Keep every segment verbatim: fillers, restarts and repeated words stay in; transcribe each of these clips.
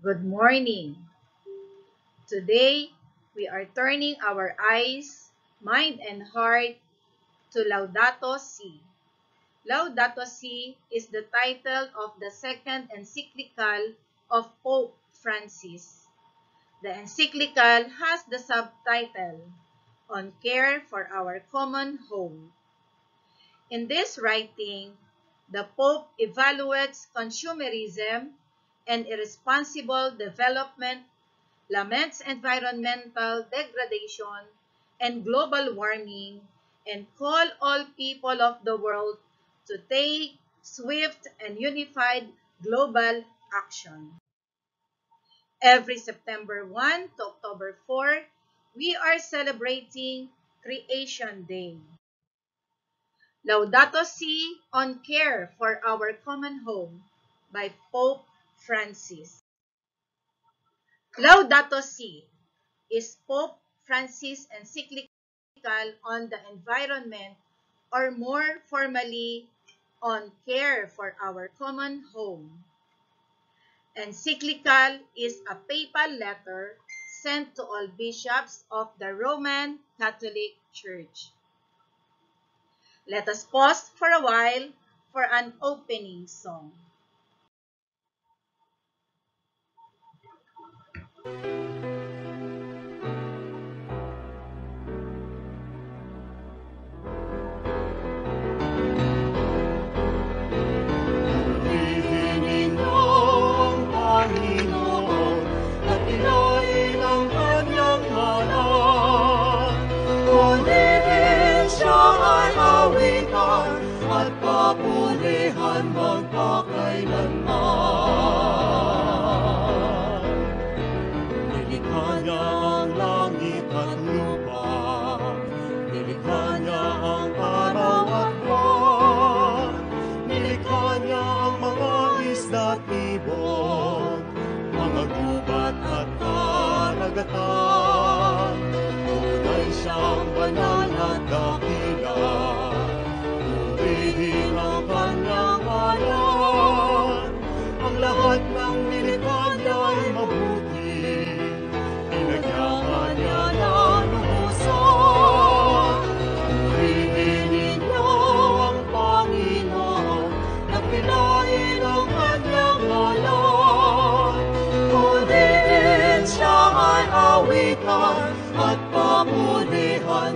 Good morning. Today, we are turning our eyes, mind, and heart to Laudato Si. Laudato Si is the title of the second encyclical of Pope Francis. The encyclical has the subtitle, On Care for Our Common Home. In this writing, the Pope evaluates consumerism and irresponsible development, laments environmental degradation and global warming, and call all people of the world to take swift and unified global action. Every September first to October fourth, we are celebrating Creation Day. Laudato Si on Care for Our Common Home by Pope Francis. Laudato Si is Pope Francis' encyclical on the environment, or more formally, on care for our common home. Encyclical is a papal letter sent to all bishops of the Roman Catholic Church. Let us pause for a while for an opening song. Purihin ang Panginoon at pinain ang kanyang ngalan. Purihin siya ay awitan at papurihan magpakailanman. Nilikha niya ang langit at lupa, nilikha niya ang araw at buwan, nilikha niya ang mga isda at ibon, mga gubat at karagatan. Tunay siyang banal at dakila, purihin ang kanyang ngalan. Ang lahat ng nilikha niya ay mabuti, pinagyaman niya ng luhusan. Purihin ninyo ang Panginoon, at pinain ang kanyang ngalan. Purihin siya ay awitan, at papurihan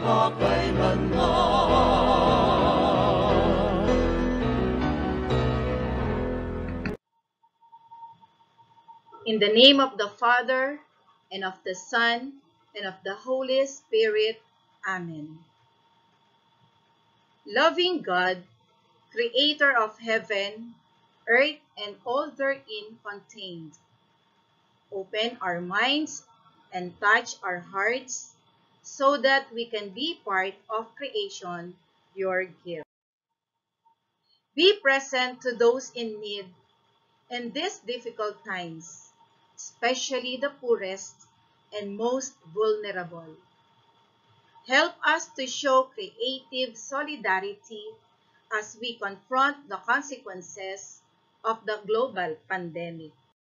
magpakailanman. In the name of the Father, and of the Son, and of the Holy Spirit. Amen. Loving God, Creator of heaven, earth, and all therein contained, open our minds and touch our hearts so that we can be part of creation, your gift. Be present to those in need in these difficult times, especially the poorest and most vulnerable. Help us to show creative solidarity as we confront the consequences of the global pandemic.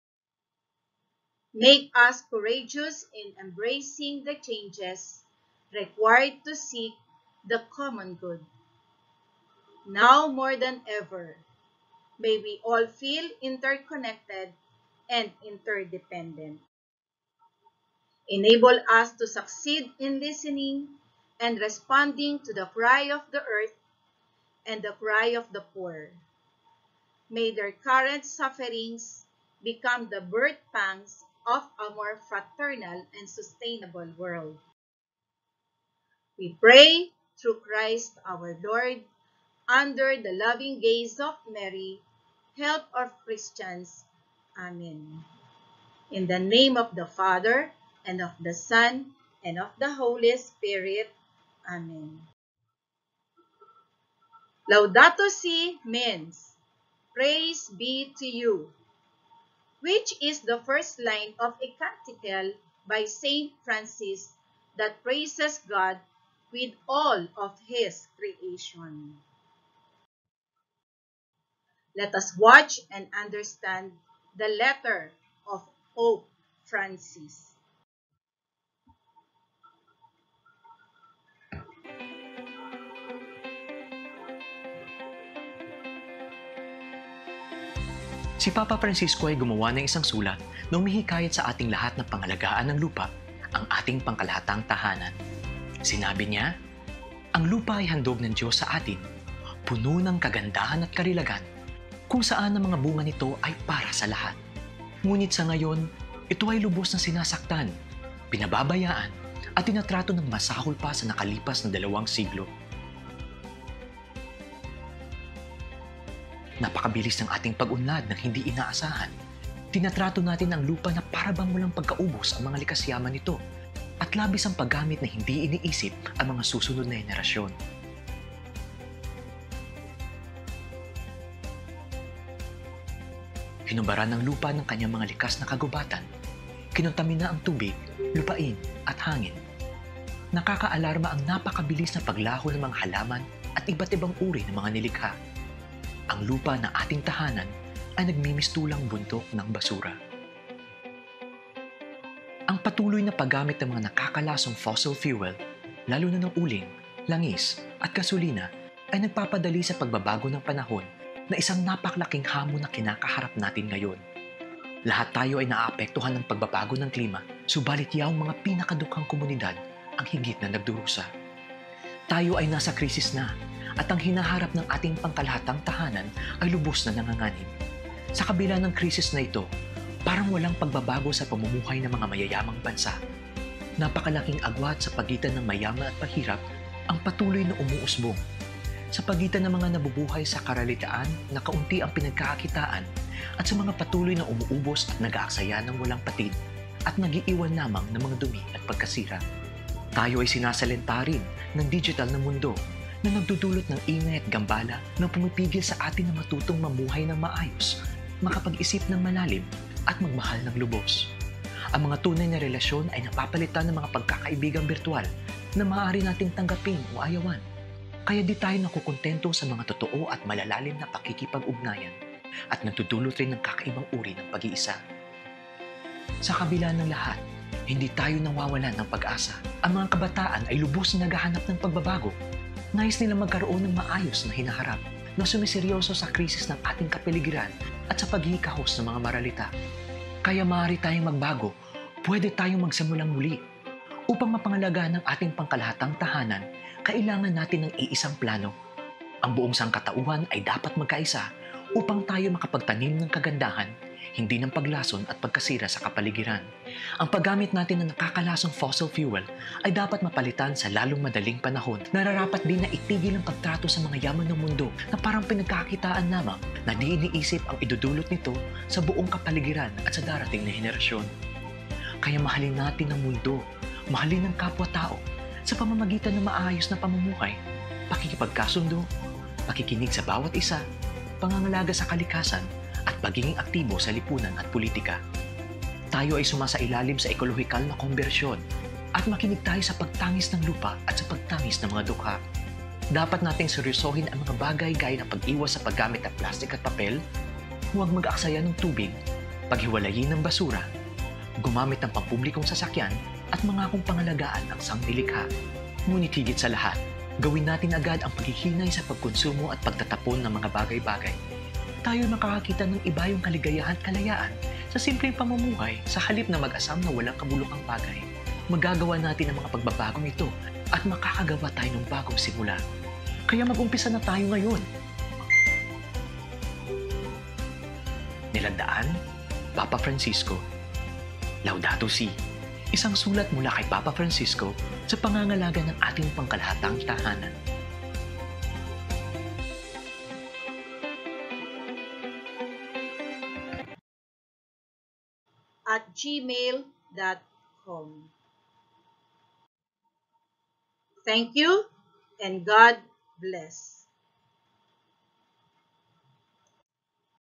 Make us courageous in embracing the changes required to seek the common good. Now more than ever, may we all feel interconnected and interdependent. Enable us to succeed in listening and responding to the cry of the earth and the cry of the poor. May their current sufferings become the birth pangs of a more fraternal and sustainable world. We pray through Christ our Lord, under the loving gaze of Mary, help of Christians. Amen. In the name of the Father, and of the Son, and of the Holy Spirit. Amen. Laudato Si means, praise be to you, which is the first line of a canticle by Saint Francis that praises God with all of his creation. Let us watch and understand the letter of Pope Francis. Si Papa Francisco ay gumawa ng isang sulat na humihikayat sa ating lahat na pangalagaan ng lupa, ang ating pangkalahatang tahanan. Sinabi niya, ang lupa ay handog ng Diyos sa atin, puno ng kagandahan at karilagan, kung saan ang mga bunga nito ay para sa lahat. Ngunit sa ngayon, ito ay lubos na sinasaktan, pinababayaan, at tinatrato ng masahol pa sa nakalipas na dalawang siglo. Napakabilis ng ating pag-unlad ng hindi inaasahan. Tinatrato natin ang lupa na parabang walang pagkaubos ang mga likas yaman nito at labis ang paggamit na hindi iniisip ang mga susunod na henerasyon. Hinubara ng lupa ng kanyang mga likas na kagubatan. Kinontamina ang tubig, lupain at hangin. Nakakaalarma ang napakabilis na paglaho ng mga halaman at iba't ibang uri ng mga nilikha. Ang lupa na ating tahanan ay nagmimistulang bundok ng basura. Ang patuloy na paggamit ng mga nakakalasong fossil fuel, lalo na ng uling, langis at gasolina, ay nagpapadali sa pagbabago ng panahon na isang napaklaking hamon na kinakaharap natin ngayon. Lahat tayo ay naaapektuhan ng pagbabago ng klima, subalit yaong mga pinakadukhang komunidad ang higit na nagdurusa. Tayo ay nasa krisis na, at ang hinaharap ng ating pangkalahatang tahanan ay lubos na nanganganib. Sa kabila ng krisis na ito, parang walang pagbabago sa pamumuhay ng mga mayayamang bansa. Napakalaking agwat sa pagitan ng mayaman at mahirap ang patuloy na umuusbong. Sa pagitan ng mga nabubuhay sa karalitaan na kaunti ang pinagkakakitaan at sa mga patuloy na umuubos at nag-aaksaya ng walang patid at nagiiwan lamang ng mga dumi at pagkasira. Tayo ay sinasalenta rin ng digital na mundo na nagdudulot ng ingay at gambala na pumipigil sa atin na matutong mamuhay ng maayos, makapag-isip ng malalim at magmahal ng lubos. Ang mga tunay na relasyon ay napapalitan ng mga pagkakaibigang virtual na maaari nating tanggapin o ayawan. Kaya di tayo nakukontento sa mga totoo at malalalim na pakikipag-ugnayan at nagdudulot rin ng kakaibang uri ng pag-iisa. Sa kabila ng lahat, hindi tayo nawawalan ng pag-asa. Ang mga kabataan ay lubos na naghahanap ng pagbabago. Nais nila magkaroon ng maayos na hinaharap na sumiseryoso sa krisis ng ating kapaligiran at sa paghihikahos ng mga maralita. Kaya maaari tayong magbago, pwede tayong magsimulang muli. Upang mapangalagaan ng ating pangkalahatang tahanan, kailangan natin ng iisang plano. Ang buong sangkatauhan ay dapat magkaisa upang tayo makapagtanim ng kagandahan, hindi ng paglason at pagkasira sa kapaligiran. Ang paggamit natin ng nakakalasong fossil fuel ay dapat mapalitan sa lalong madaling panahon. Nararapat din na itigil ang pagtrato sa mga yaman ng mundo na parang pinagkakitaan lamang na di iniisip ang idudulot nito sa buong kapaligiran at sa darating na henerasyon. Kaya mahalin natin ang mundo, mahalin ang kapwa-tao sa pamamagitan ng maayos na pamumuhay, pakikipagkasundo, pakikinig sa bawat isa, pangangalaga sa kalikasan, at pagiging aktibo sa lipunan at politika. Tayo ay sumasailalim sa ekolohikal na konbersyon at makinig tayo sa pagtangis ng lupa at sa pagtangis ng mga dukha. Dapat nating seryosohin ang mga bagay gaya ng pag-iwas sa paggamit ng plastik at papel, huwag mag-aksaya ng tubig, paghiwalayin ng basura, gumamit ng pampublikong sasakyan at mangakong pangalagaan ang sangnilikha. Ngunit higit sa lahat, gawin natin agad ang paghihinay sa pagkonsumo at pagtatapon ng mga bagay-bagay. Tayo makakakita ng iba yung kaligayahan at kalayaan sa simpleng pamumuhay sa halip na mag-asam na walang kabulukang bagay. Magagawa natin ang mga pagbabagong ito at makakagawa tayo ng bagong simula. Kaya mag-umpisa na tayo ngayon. Nilandaan, Papa Francisco. Laudatu Si, isang sulat mula kay Papa Francisco sa pangangalaga ng ating pangkalahatang tahanan. At gmail dot com. Thank you and God bless.